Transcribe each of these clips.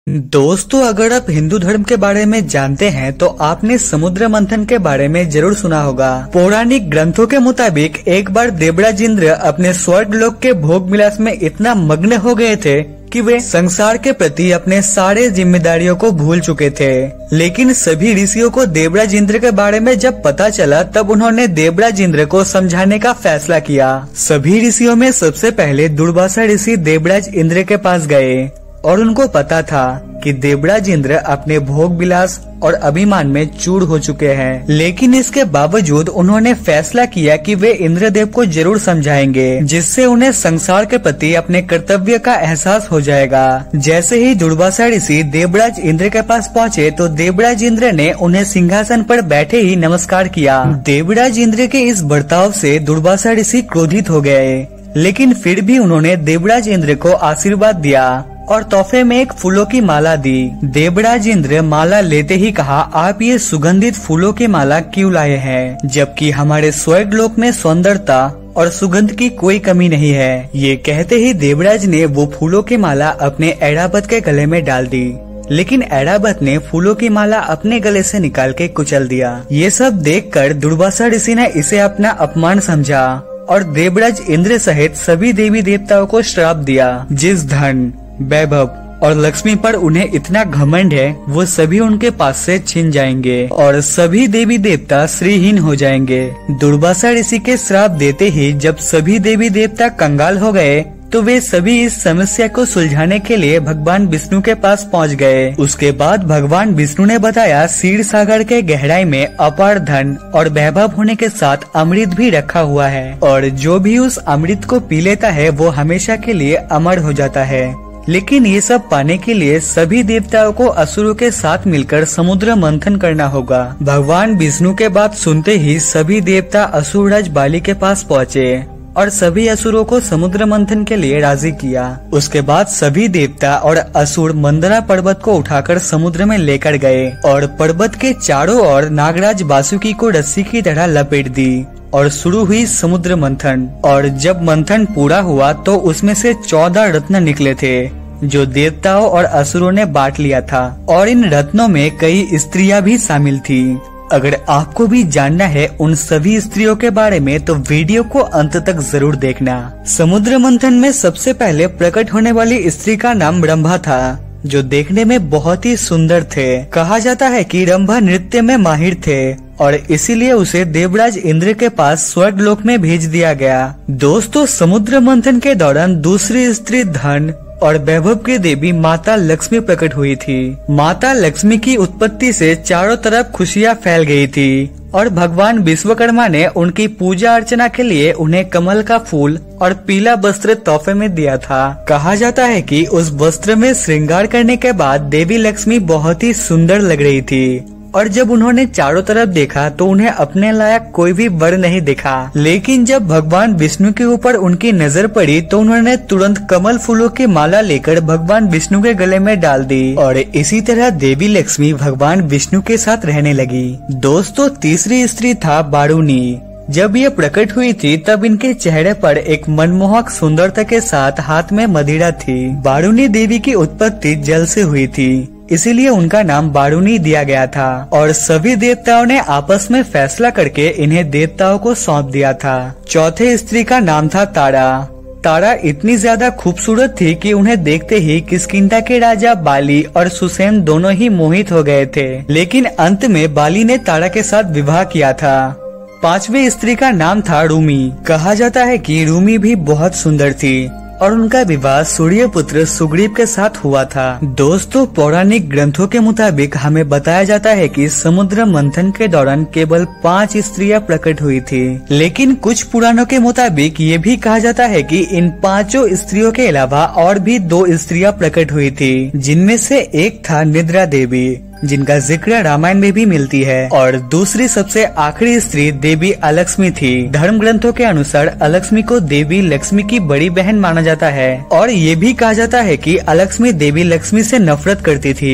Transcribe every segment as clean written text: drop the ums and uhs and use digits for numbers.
दोस्तों, अगर आप हिंदू धर्म के बारे में जानते हैं तो आपने समुद्र मंथन के बारे में जरूर सुना होगा। पौराणिक ग्रंथों के मुताबिक एक बार देवराज इंद्र अपने स्वर्ग लोक के भोग विलास में इतना मग्न हो गए थे कि वे संसार के प्रति अपने सारे जिम्मेदारियों को भूल चुके थे। लेकिन सभी ऋषियों को देवराज इंद्र के बारे में जब पता चला तब उन्होंने देवराज इंद्र को समझाने का फैसला किया। सभी ऋषियों में सबसे पहले दुर्वासा ऋषि देवराज इंद्र के पास गए और उनको पता था कि देवराज इंद्र अपने भोग विलास और अभिमान में चूर हो चुके हैं। लेकिन इसके बावजूद उन्होंने फैसला किया कि वे इंद्रदेव को जरूर समझाएंगे, जिससे उन्हें संसार के प्रति अपने कर्तव्य का एहसास हो जाएगा। जैसे ही दुर्वासा ऋषि देवराज इंद्र के पास पहुँचे तो देवराज इंद्र ने उन्हें सिंहासन पर बैठे ही नमस्कार किया। देवराज इंद्र के इस बर्ताव से दुर्वासा ऋषि क्रोधित हो गए, लेकिन फिर भी उन्होंने देवराज इंद्र को आशीर्वाद दिया और तोहफे में एक फूलों की माला दी। देवराज इंद्र माला लेते ही कहा, आप ये सुगंधित फूलों की माला क्यों लाए हैं, जबकि हमारे स्वर्ग लोक में सौंदर्यता और सुगंध की कोई कमी नहीं है। ये कहते ही देवराज ने वो फूलों की माला अपने ऐरावत के गले में डाल दी, लेकिन ऐरावत ने फूलों की माला अपने गले से निकाल के कुचल दिया। ये सब देखकर दुर्वासा ऋषि ने इसे अपना अपमान समझा और देवराज इंद्र सहित सभी देवी देवताओं को श्राप दिया। जिस धन, वैभव और लक्ष्मी पर उन्हें इतना घमंड है वो सभी उनके पास से छिन जाएंगे और सभी देवी देवता श्रीहीन हो जाएंगे। दुर्वासा ऋषि के श्राप देते ही जब सभी देवी देवता कंगाल हो गए तो वे सभी इस समस्या को सुलझाने के लिए भगवान विष्णु के पास पहुंच गए। उसके बाद भगवान विष्णु ने बताया, क्षीर सागर के गहराई में अपार धन और वैभव होने के साथ अमृत भी रखा हुआ है और जो भी उस अमृत को पी लेता है वो हमेशा के लिए अमर हो जाता है। लेकिन ये सब पाने के लिए सभी देवताओं को असुरों के साथ मिलकर समुद्र मंथन करना होगा। भगवान विष्णु के बात सुनते ही सभी देवता असुरराज बाली के पास पहुँचे और सभी असुरों को समुद्र मंथन के लिए राजी किया। उसके बाद सभी देवता और असुर मंदरा पर्वत को उठाकर समुद्र में लेकर गए और पर्वत के चारों ओर नागराज वासुकी को रस्सी की तरह लपेट दी और शुरू हुई समुद्र मंथन। और जब मंथन पूरा हुआ तो उसमें से 14 रत्न निकले थे जो देवताओं और असुरों ने बांट लिया था और इन रत्नों में कई स्त्रियां भी शामिल थी। अगर आपको भी जानना है उन सभी स्त्रियों के बारे में तो वीडियो को अंत तक जरूर देखना। समुद्र मंथन में सबसे पहले प्रकट होने वाली स्त्री का नाम रंभा था, जो देखने में बहुत ही सुंदर थे। कहा जाता है कि रंभा नृत्य में माहिर थे और इसीलिए उसे देवराज इंद्र के पास स्वर्ग लोक में भेज दिया गया। दोस्तों, समुद्र मंथन के दौरान दूसरी स्त्री धन और वैभव की देवी माता लक्ष्मी प्रकट हुई थी। माता लक्ष्मी की उत्पत्ति से चारों तरफ खुशियाँ फैल गई थी और भगवान विश्वकर्मा ने उनकी पूजा अर्चना के लिए उन्हें कमल का फूल और पीला वस्त्र तोहफे में दिया था। कहा जाता है कि उस वस्त्र में श्रृंगार करने के बाद देवी लक्ष्मी बहुत ही सुंदर लग रही थी और जब उन्होंने चारों तरफ देखा तो उन्हें अपने लायक कोई भी वर नहीं दिखा। लेकिन जब भगवान विष्णु के ऊपर उनकी नजर पड़ी तो उन्होंने तुरंत कमल फूलों की माला लेकर भगवान विष्णु के गले में डाल दी और इसी तरह देवी लक्ष्मी भगवान विष्णु के साथ रहने लगी। दोस्तों, तीसरी स्त्री था बारूनी। जब ये प्रकट हुई थी तब इनके चेहरे पर एक मनमोहक सुंदरता के साथ हाथ में मदिरा थी। बारूनी देवी की उत्पत्ति जल से हुई थी, इसीलिए उनका नाम बारूनी दिया गया था और सभी देवताओं ने आपस में फैसला करके इन्हें देवताओं को सौंप दिया था। चौथे स्त्री का नाम था तारा। तारा इतनी ज्यादा खूबसूरत थी कि उन्हें देखते ही किष्किंधा के राजा बाली और सुसेन दोनों ही मोहित हो गए थे। लेकिन अंत में बाली ने तारा के साथ विवाह किया था। पांचवी स्त्री का नाम था रूमी। कहा जाता है कि रूमी भी बहुत सुंदर थी और उनका विवाह सूर्यपुत्र सुग्रीव के साथ हुआ था। दोस्तों, पौराणिक ग्रंथों के मुताबिक हमें बताया जाता है कि समुद्र मंथन के दौरान केवल 5 स्त्रियां प्रकट हुई थी। लेकिन कुछ पुराणों के मुताबिक ये भी कहा जाता है कि इन 5 स्त्रियों के अलावा और भी 2 स्त्रियां प्रकट हुई थी, जिनमें से एक था निद्रा देवी, जिनका जिक्र रामायण में भी मिलती है, और दूसरी सबसे आखिरी स्त्री देवी अलक्ष्मी थी। धर्म ग्रंथों के अनुसार अलक्ष्मी को देवी लक्ष्मी की बड़ी बहन माना जाता है और ये भी कहा जाता है कि अलक्ष्मी देवी लक्ष्मी से नफरत करती थी।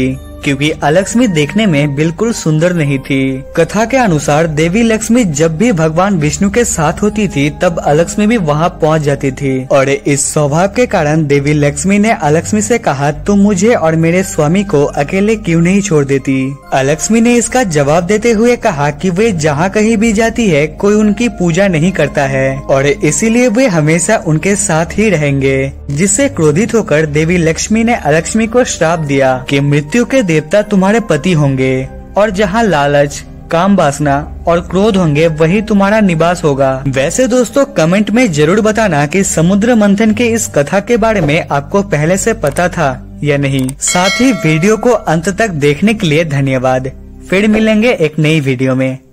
क्योंकि अलक्ष्मी देखने में बिल्कुल सुंदर नहीं थी। कथा के अनुसार देवी लक्ष्मी जब भी भगवान विष्णु के साथ होती थी तब अलक्ष्मी भी वहां पहुंच जाती थी और इस स्वभाव के कारण देवी लक्ष्मी ने अलक्ष्मी से कहा, तुम मुझे और मेरे स्वामी को अकेले क्यों नहीं छोड़ देती। अलक्ष्मी ने इसका जवाब देते हुए कहा कि वे जहाँ कहीं भी जाती है कोई उनकी पूजा नहीं करता है और इसीलिए वे हमेशा उनके साथ ही रहेंगे। जिससे क्रोधित होकर देवी लक्ष्मी ने अलक्ष्मी को श्राप दिया कि मृत्यु के देवता तुम्हारे पति होंगे और जहाँ लालच, काम वासना और क्रोध होंगे वही तुम्हारा निवास होगा। वैसे दोस्तों कमेंट में जरूर बताना कि समुद्र मंथन के इस कथा के बारे में आपको पहले से पता था या नहीं। साथ ही वीडियो को अंत तक देखने के लिए धन्यवाद। फिर मिलेंगे एक नई वीडियो में।